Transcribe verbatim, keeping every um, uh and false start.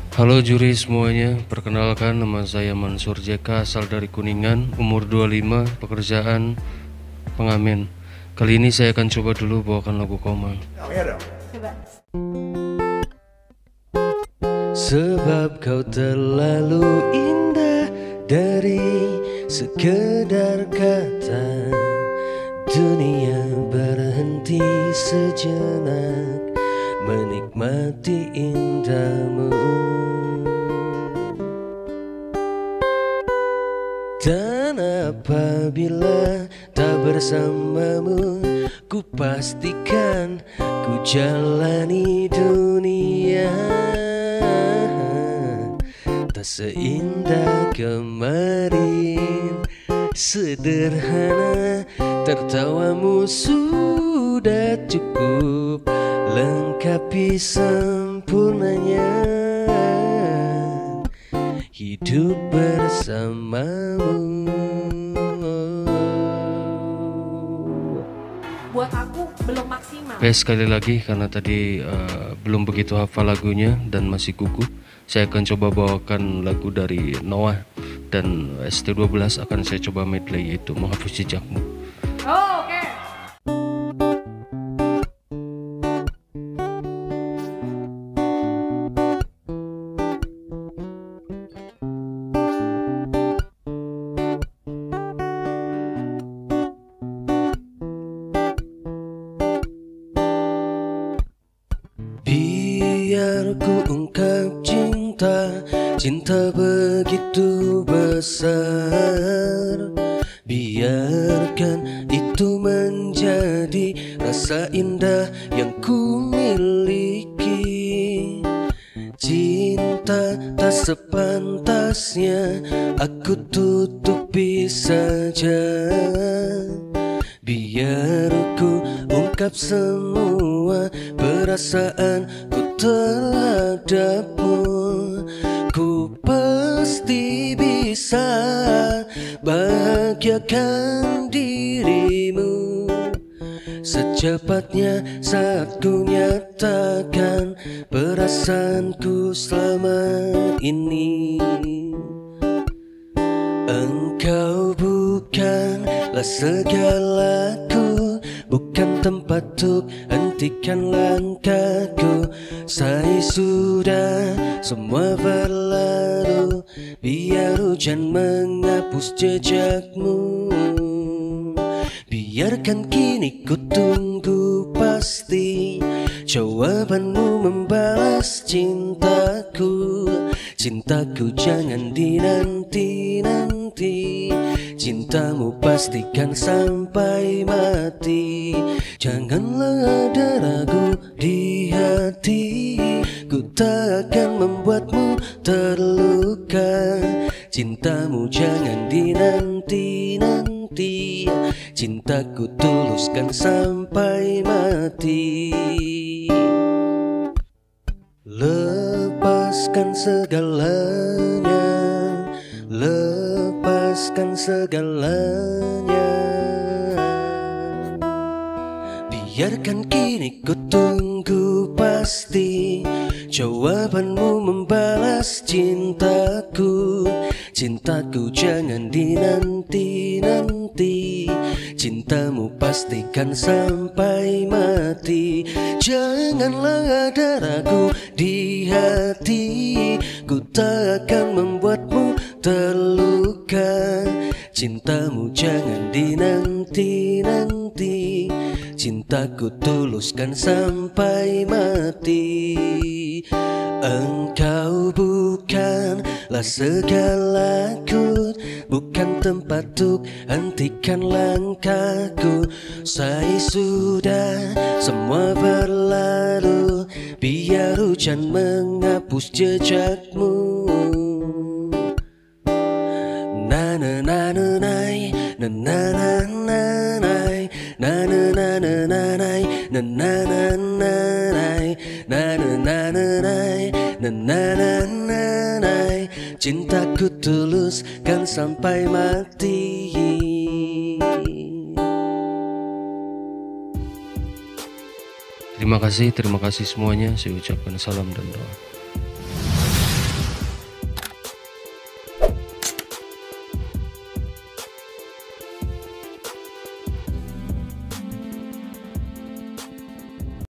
Halo juri semuanya, perkenalkan nama saya Mansur J K, asal dari Kuningan, umur dua puluh lima, pekerjaan pengamen. Kali ini saya akan coba dulu bawakan lagu Koma. Oh, iya dong. Coba. Sebab kau terlalu indah dari sekedar kata, dunia berhenti sejenak menikmati indahmu. Dan apabila tak bersamamu, ku pastikan ku jalani dunia tak seindah kemarin. Sederhana, tertawamu sudah cukup lengkapi sempurnanya hidup bersamamu. Buat aku belum maksimal. Oke, sekali lagi karena tadi uh, belum begitu hafal lagunya dan masih gugup, saya akan coba bawakan lagu dari Noah dan S T dua belas akan saya coba medley, yaitu Menghapus Jejakmu. Oh, oke. Biar ku ungkap cinta, cinta begitu besar. Biarkan itu menjadi rasa indah yang ku miliki. Cinta tak sepantasnya aku tutupi saja. Biar ku ungkap semua perasaanku terhadapmu. Ku pasti bisa bahagiakan dirimu secepatnya saat ku nyatakan perasaanku selama ini. Engkau bukanlah segalaku, bukan tempat untuk hentikan langkahku. Saya sudah semua berlalu, biar hujan menghapus jejakmu. Biarkan kini ku tunggu pasti jawabanmu membalas cintaku. Cintaku jangan dinanti-nanti, cintamu pastikan sampai mati. Janganlah ada ragu di hati, ku tak akan membuatmu terluka. Cintamu jangan dinanti-nanti, cintaku tuluskan sampai mati. Lepaskan segalanya, lepaskan segalanya. Biarkan kini ku tunggu pasti jawabanmu membalas cintaku. Cintaku jangan dinanti-nanti, cintamu pastikan sampai mati. Janganlah ada ragu di hati, ku tak akan membuatmu terluka. Cintamu jangan dinanti-nanti, cintaku tuluskan sampai mati. Engkau bukanlah segalaku, bukan tempat untuk hentikan langkahku. Saya sudah semua berlalu, biar hujan menghapus jejakmu. Na na na na nai, na na na na nai, na na na na na nai, na na na na nai, na na na na nai, na na na na nai. Cintaku tuluskan sampai mati. Terima kasih, terima kasih semuanya. Saya ucapkan salam dan doa.